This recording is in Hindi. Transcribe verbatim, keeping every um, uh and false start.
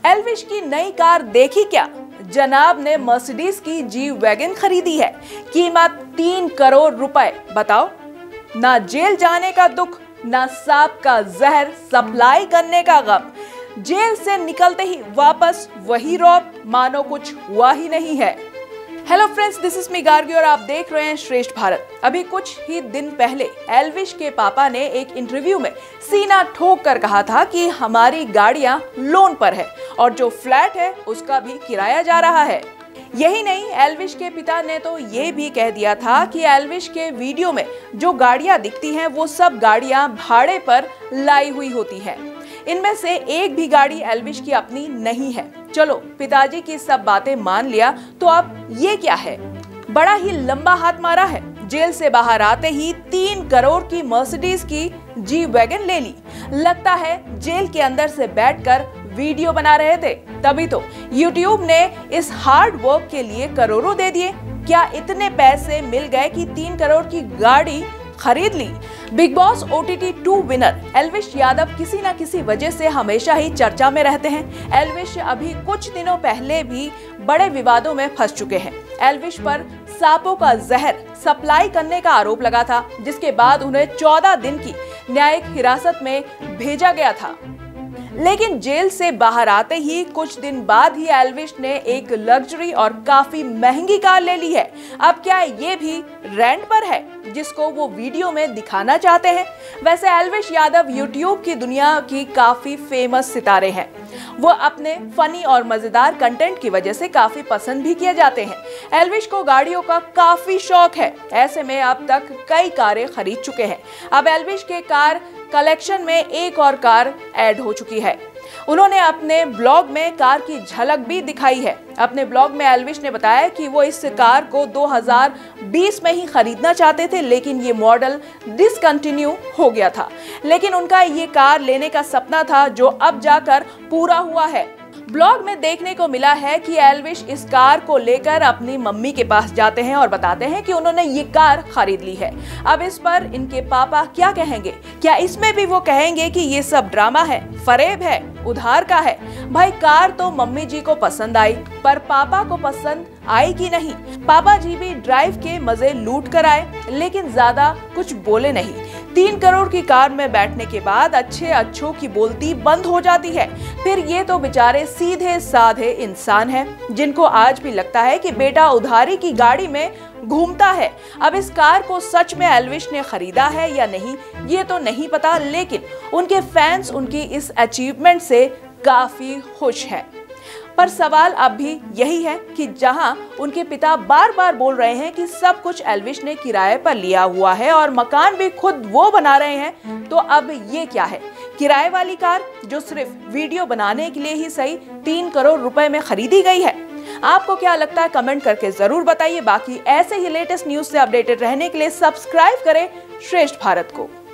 एल्विश की नई कार देखी क्या? जनाब ने मर्सिडीज की जी वैगन खरीदी है, कीमत तीन करोड़ रुपए। बताओ, ना जेल जाने का दुख, ना सांप का जहर सप्लाई करने का गम। जेल से निकलते ही वापस वही रौब, मानो कुछ हुआ ही नहीं है। Hello friends, this is me Gargi और आप देख रहे हैं श्रेष्ठ भारत। अभी कुछ ही दिन पहले एल्विश के पापा ने एक इंटरव्यू में सीना ठोक कर कहा था कि हमारी गाड़ियां लोन पर है और जो फ्लैट है उसका भी किराया जा रहा है। यही नहीं, एल्विश के पिता ने तो ये भी कह दिया था कि एल्विश के वीडियो में जो गाड़ियां दिखती हैं वो सब गाड़ियां भाड़े पर लाई हुई होती हैं। इनमें से एक भी गाड़ी एल्विश की अपनी नहीं है। चलो, पिताजी की सब बातें मान लिया, तो अब ये क्या है? बड़ा ही लंबा हाथ मारा है। जेल से बाहर आते ही तीन करोड़ की मर्सिडीज की जी वैगन ले ली। लगता है जेल के अंदर से बैठकर वीडियो बना रहे थे, तभी तो यूट्यूब ने इस हार्ड वर्क के लिए करोड़ों दे दिए। क्या इतने पैसे मिल गए कि तीन करोड़ की गाड़ी खरीद ली? Bigg Boss O T T two winner Elvish Yadav किसी न किसी वजह से हमेशा ही चर्चा में रहते हैं। एल्विश अभी कुछ दिनों पहले भी बड़े विवादों में फंस चुके हैं। एल्विश पर सांपों का जहर सप्लाई करने का आरोप लगा था, जिसके बाद उन्हें चौदह दिन की न्यायिक हिरासत में भेजा गया था। लेकिन जेल से बाहर आते ही कुछ दिन बाद ही एल्विश ने एक लग्जरी और काफी महंगी कार ले ली है। अब क्या ये भी रेंट पर है, जिसको वो वीडियो में दिखाना चाहते हैं? वैसे एल्विश यादव यूट्यूब की दुनिया की काफी फेमस सितारे हैं। वो अपने फनी और मजेदार कंटेंट की वजह से काफी पसंद भी किए जाते हैं। एल्विश को गाड़ियों का काफी शौक है। ऐसे में अब तक कई कारें खरीद चुके हैं। अब एल्विश के कार कलेक्शन में एक और कार ऐड हो चुकी है। उन्होंने अपने ब्लॉग में कार की झलक भी दिखाई है। अपने ब्लॉग में एल्विश ने बताया कि वो इस कार को दो हज़ार बीस में ही खरीदना चाहते थे, लेकिन ये मॉडल डिसकंटिन्यू हो गया था। लेकिन उनका ये कार लेने का सपना था, जो अब जाकर पूरा हुआ है। ब्लॉग में देखने को मिला है कि एल्विश इस कार को लेकर अपनी मम्मी के पास जाते हैं और बताते हैं कि उन्होंने ये कार खरीद ली है। अब इस पर इनके पापा क्या कहेंगे? क्या इसमें भी वो कहेंगे कि ये सब ड्रामा है, फरेब है, उधार का है? भाई, कार तो मम्मी जी को पसंद आई, पर पापा को पसंद आई कि नहीं? पापा जी भी ड्राइव के मजे लूट कर आए, लेकिन ज्यादा कुछ बोले नहीं। तीन करोड़ की कार में बैठने के बाद अच्छे अच्छों की बोलती बंद हो जाती है। फिर ये तो बेचारे सीधे साधे इंसान हैं, जिनको आज भी लगता है कि बेटा उधारी की गाड़ी में घूमता है। अब इस कार को सच में एल्विश ने खरीदा है या नहीं, ये तो नहीं पता, लेकिन उनके फैंस उनकी इस अचीवमेंट से काफी खुश हैं। पर सवाल अब भी यही है कि जहां उनके पिता बार बार बोल रहे हैं कि सब कुछ एल्विश ने किराए पर लिया हुआ है और मकान भी खुद वो बना रहे हैं, तो अब ये क्या है? किराए वाली कार जो सिर्फ वीडियो बनाने के लिए ही सही तीन करोड़ रुपए में खरीदी गई है। आपको क्या लगता है? कमेंट करके जरूर बताइए। बाकी ऐसे ही लेटेस्ट न्यूज से अपडेटेड रहने के लिए सब्सक्राइब करें श्रेष्ठ भारत को।